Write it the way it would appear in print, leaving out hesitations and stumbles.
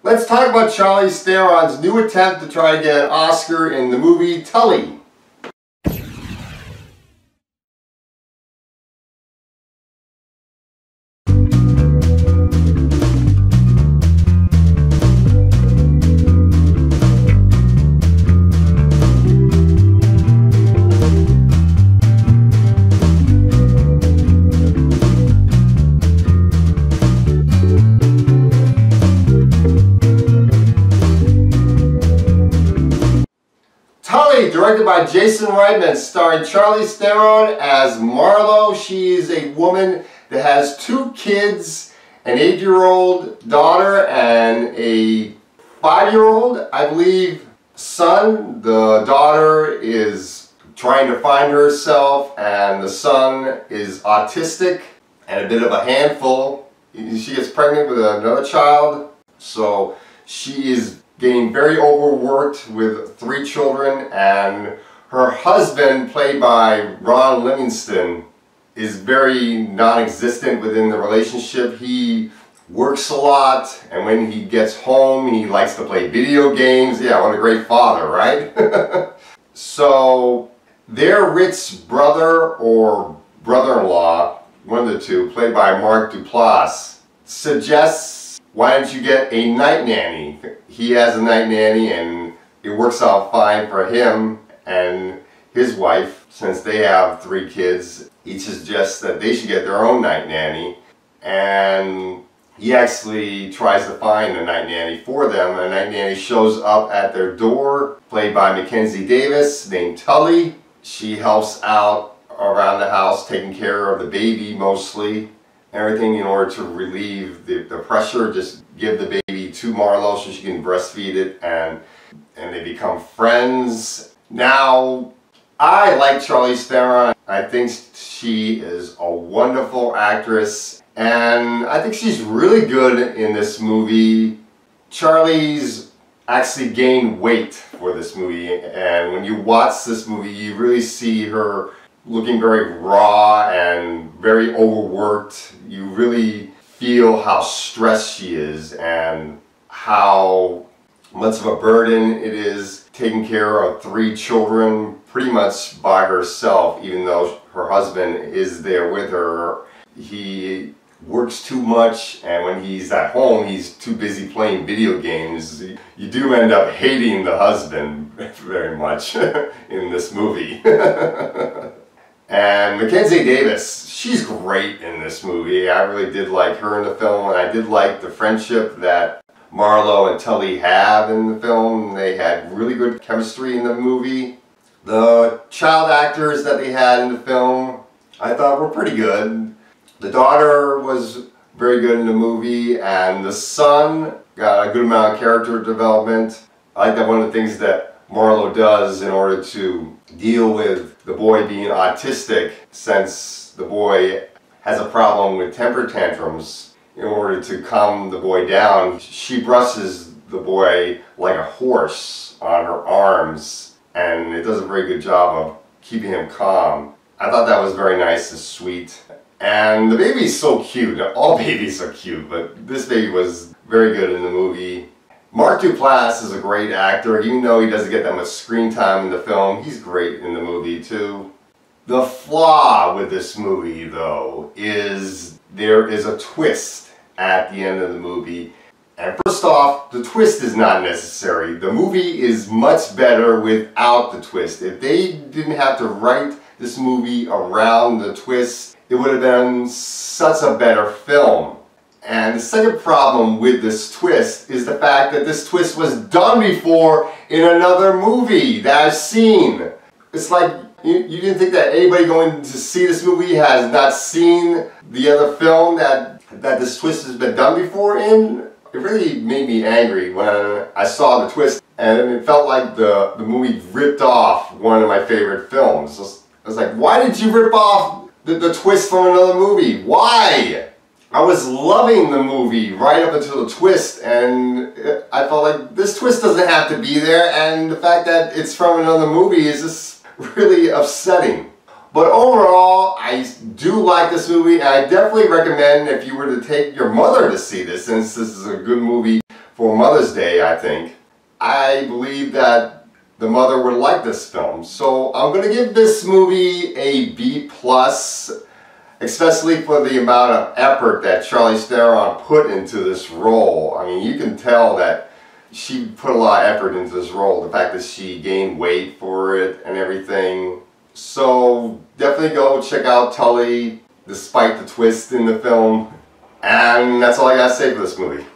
Let's talk about Charlize Theron's new attempt to try to get an Oscar in the movie Tully. Tully, directed by Jason Reitman, starring Charlize Theron as Marlo. She's a woman that has 2 kids, an 8-year-old daughter and a 5-year-old, I believe, son. The daughter is trying to find herself and the son is autistic and a bit of a handful. She gets pregnant with another child, so she is getting very overworked with 3 children, and her husband, played by Ron Livingston, is very non-existent within the relationship. He works a lot, and when he gets home he likes to play video games. Yeah, what a great father, right? So their rich brother or brother-in-law, one of the two, played by Mark Duplass, suggests, why don't you get a night nanny? He has a night nanny and it works out fine for him and his wife. Since they have 3 kids, he suggests that they should get their own night nanny, and he actually tries to find a night nanny for them. A night nanny shows up at their door, played by Mackenzie Davis, named Tully. She helps out around the house, taking care of the baby mostly. Everything in order to relieve the pressure. Just give the baby to Marlo so she can breastfeed it, and they become friends. Now, I like Charlize Theron. I think she is a wonderful actress, and I think she's really good in this movie. Charlize actually gained weight for this movie, and when you watch this movie, you really see her looking very raw and very overworked. You really feel how stressed she is and how much of a burden it is taking care of 3 children pretty much by herself, even though her husband is there with her. He works too much, and when he's at home he's too busy playing video games. You do end up hating the husband very much in this movie. And Mackenzie Davis, she's great in this movie. I really did like her in the film, and I did like the friendship that Marlo and Tully have in the film. They had really good chemistry in the movie. The child actors that they had in the film, I thought were pretty good. The daughter was very good in the movie, and the son got a good amount of character development. I like that one of the things that Marlo does in order to deal with the boy being autistic, since the boy has a problem with temper tantrums. In order to calm the boy down, she brushes the boy like a horse on her arms, and it does a very good job of keeping him calm. I thought that was very nice and sweet. And the baby's so cute. All babies are cute, but this baby was very good in the movie. Mark Duplass is a great actor. Even though he doesn't get that much screen time in the film, he's great in the movie too. The flaw with this movie, though, is there is a twist at the end of the movie. And first off, the twist is not necessary. The movie is much better without the twist. If they didn't have to write this movie around the twist, it would have been such a better film. And the second problem with this twist is the fact that this twist was done before in another movie that I've seen. It's like you didn't think that anybody going to see this movie has not seen the other film that this twist has been done before in. It really made me angry when I saw the twist, and it felt like the movie ripped off one of my favorite films. I was like, why did you rip off the twist from another movie? Why? I was loving the movie right up until the twist, and I felt like this twist doesn't have to be there, and the fact that it's from another movie is just really upsetting. But overall, I do like this movie, and I definitely recommend if you were to take your mother to see this, since this is a good movie for Mother's Day, I think. I believe that the mother would like this film. So I'm going to give this movie a B+, especially for the amount of effort that Charlize Theron put into this role. I mean, you can tell that she put a lot of effort into this role. The fact that she gained weight for it and everything. So definitely go check out Tully, despite the twist in the film. And that's all I gotta say for this movie.